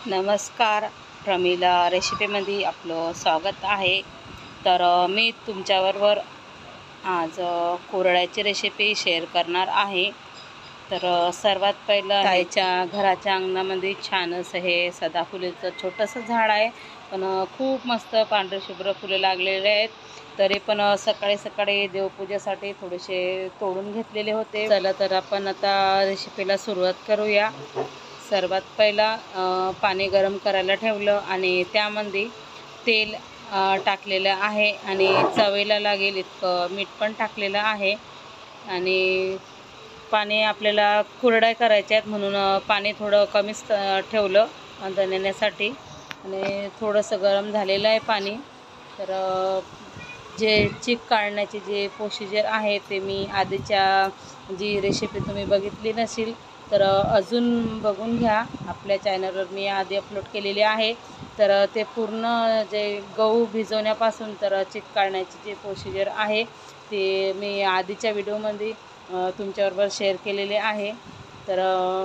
नमस्कार, प्रमिला रेसिपीमध्ये आपलं स्वागत आहे। तर मी तुमच्याबरोबर आज कुरड्याची रेसिपी शेअर करणार आहे। तर सर्वात पहिलं ताईच्या घराच्या अंगणामध्ये छान असं हे सदाफुलीचं छोटंसं झाड आहे, पण खूप मस्त पांढरे शुभ्र फुले लागलेले आहेत। तरी पण सकाळी सकाळी देवपूजेसाठी थोडेसे तोडून घेतलेले होते। चला तर आपण आता रेसिपीला सुरुवात करूया। सर्वात पहिला पाणी गरम करायला ठेवलं आणि त्यामध्ये तेल टाकलेलं आहे आणि चवीला लागेल इतकं मीठ पण टाकलेलं आहे। आणि पाणी आपल्याला कुरड्या करायच्या आहेत म्हणून पाणी थोडं कमीच ठेवलं दणण्यासाठी आणि थोडंसं गरम झालेलं आहे पाणी। तर जे चीक काढण्याची जे प्रोसिजर आहे ते मी आधीच्या जी रेसिपी तुम्ही बघितली नसेल तर अजून बघून घ्या। आपल्या चॅनलवर मी आधी अपलोड केलेली आहे। तर ते पूर्ण जे गहू भिजवण्यापासून तर चीक काढण्याची जे प्रोसिजर आहे ते मी आधीच्या व्हिडिओमध्ये तुमच्याबरोबर शेअर केलेले आहे। तर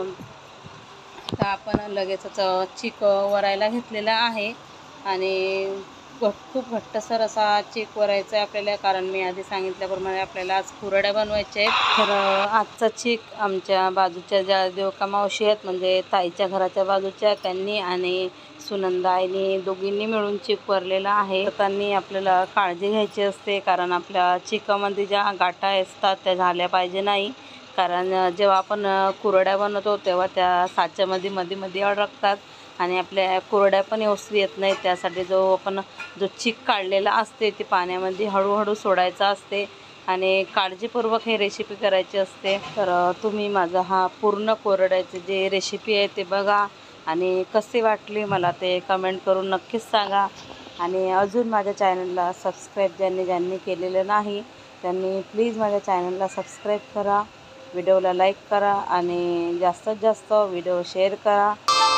आता आपण लगेचच चीक वरायला घेतलेला आहे आणि खूप घट्टसर असा चीक वरायचा आहे आपल्याला, कारण मी आधी सांगितल्याप्रमाणे आपल्याला आज कुरड्या बनवायच्या आहेत। तर आजचा चीक आमच्या बाजूच्या ज्या देवका मावशी आहेत म्हणजे ताईच्या घराच्या बाजूच्या, त्यांनी आणि सुनंदाईनी दोघींनी मिळून चीक वरलेला आहे। तर त्यांनी आपल्याला काळजी घ्यायची असते, कारण आपल्या चिकामध्ये ज्या गाठा असतात त्या झाल्या पाहिजे नाही, कारण जेव्हा आपण कुरड्या बनवतो तेव्हा त्या साच्यामध्ये मध्ये अडकतात आणि आपल्या कुरड्या पण व्यवस्थित येत नाही। त्यासाठी जो चीक काढलेला असते ते पाण्यामध्ये हळूहळू सोडायचा असते आणि काळजीपूर्वक हे रेसिपी करायची असते। तर तुम्ही माझा हा पूर्ण कुरड्याची जे रेसिपी आहे ते बघा आणि कशी वाटली मला ते कमेंट करून नक्कीच सांगा। आणि अजून माझ्या चॅनलला सबस्क्राईब ज्यांनी केलेलं नाही त्यांनी प्लीज माझ्या चॅनलला सबस्क्राईब करा, व्हिडिओला लाईक करा आणि जास्तीत जास्त व्हिडिओ शेअर करा।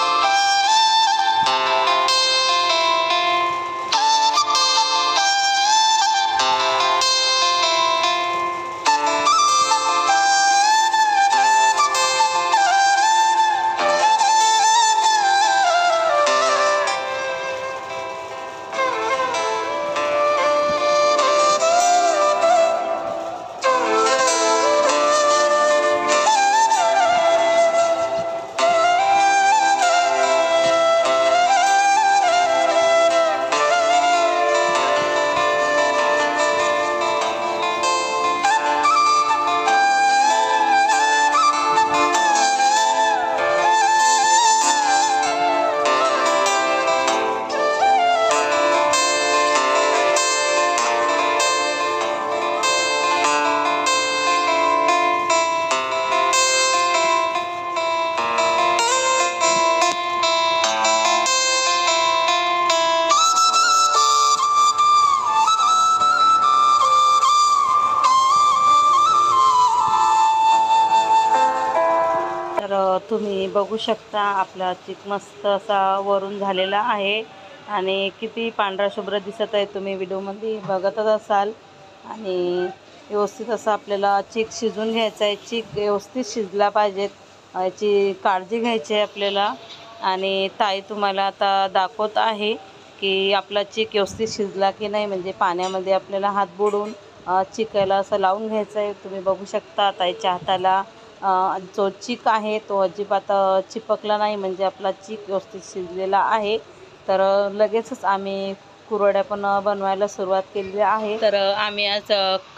तर तुम्ही बघू शकता आपला चीक मस्त असा वरून झालेला आहे आणि किती पांढरा शुभ्र दिसत आहे, तुम्ही व्हिडिओमध्ये बघतच असाल। आणि व्यवस्थित असं आपल्याला चीक शिजून घ्यायचा आहे, चीक व्यवस्थित शिजला पाहिजेत याची काळजी घ्यायची आहे आपल्याला। आणि ताई तुम्हाला आता दाखवत आहे की आपला चीक व्यवस्थित शिजला की नाही, म्हणजे पाण्यामध्ये आपल्याला हात बुडवून चिकायला असं लावून घ्यायचं आहे। तुम्ही बघू शकता ताईच्या हाताला जो चीक आहे तो अजिबात चिपकला नाही, म्हणजे आपला चीक व्यवस्थित शिजलेला आहे। तर लगेचच आम्ही कुरड्या पण बनवायला सुरुवात केलेली आहे। तर आम्ही आज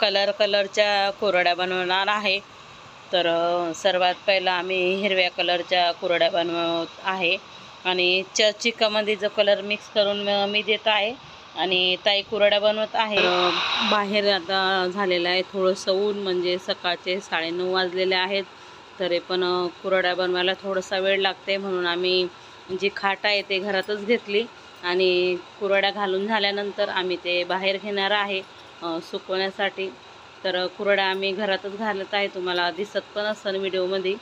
कलरच्या कुरड्या बनवणार आहे। तर सर्वात पहिला आम्ही हिरव्या कलरच्या कुरड्या बनवत आहे आणि चिकामध्ये जो कलर मिक्स करून मी देत आहे आणि ताई कुरड्या बनवत आहे। बाहेर आता झालेलं आहे थोडंसं ऊन, म्हणजे सकाळचे 9:30 वाजलेले आहेत, तरी पण कुरड्या बनवायला थोडासा वेळ लागते, म्हणून आम्ही जी खाट आहे ते घरातच घेतली आणि कुरड्या घालून झाल्यानंतर आम्ही ते बाहेर घेणार आहे सुकवण्यासाठी। तर कुरड्या आम्ही घरातच घालत आहे, तुम्हाला दिसत पण असेल व्हिडिओमध्ये।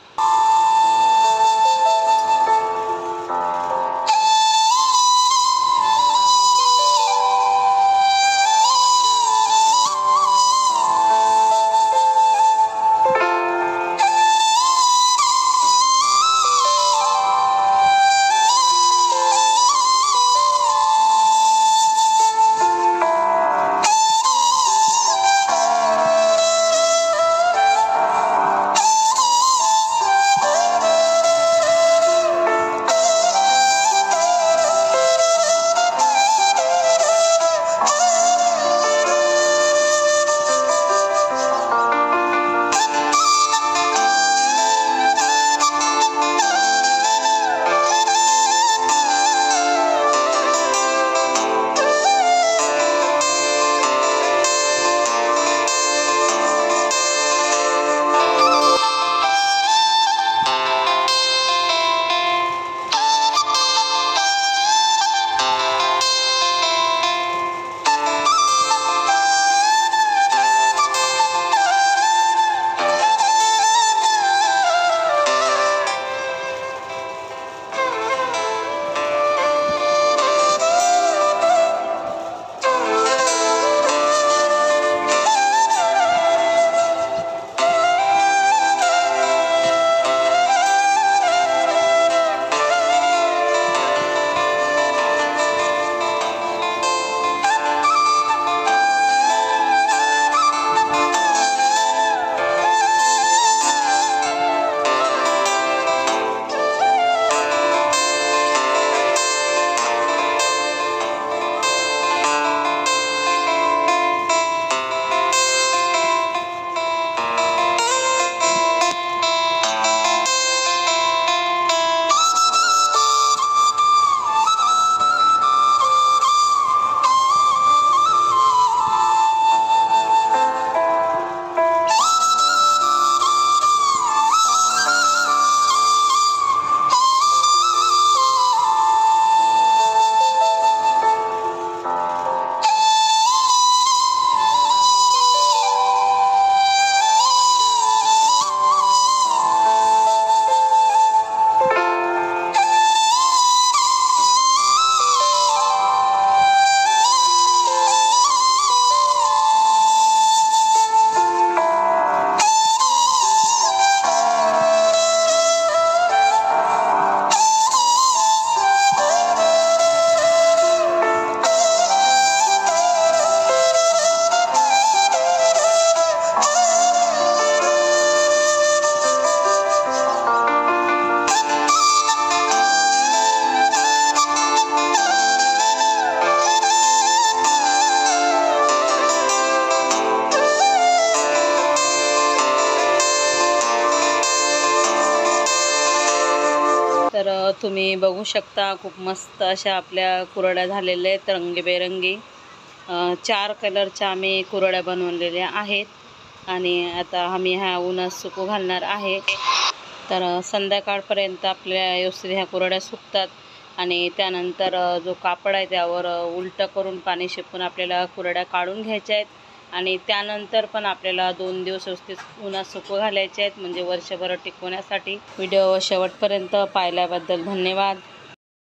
तुम्ही बघू शकता खूप मस्त अशा आपल्या कुरड्या झालेल्या आहेत रंगीबेरंगी. 4 कलरच्या आम्ही कुरड्या बनवलेल्या आहेत आणि आता आम्ही ह्या उन्हात सुकू घालणार आहे. तर संध्याकाळपर्यंत आपल्या व्यवस्थित ह्या कुरड्या सुकतात आणि त्यानंतर जो कापड आहे त्यावर उलटं करून पाणी शिंपून आपल्याला कुरड्या काढून घ्यायच्या आहेत आणि त्यानंतर पण आपल्याला 2 दिवस व्यवस्थित उन्हात सुकू घालायचे आहेत म्हणजे वर्षभर टिकवण्यासाठी. व्हिडिओ शेवटपर्यंत पाहिल्याबद्दल धन्यवाद.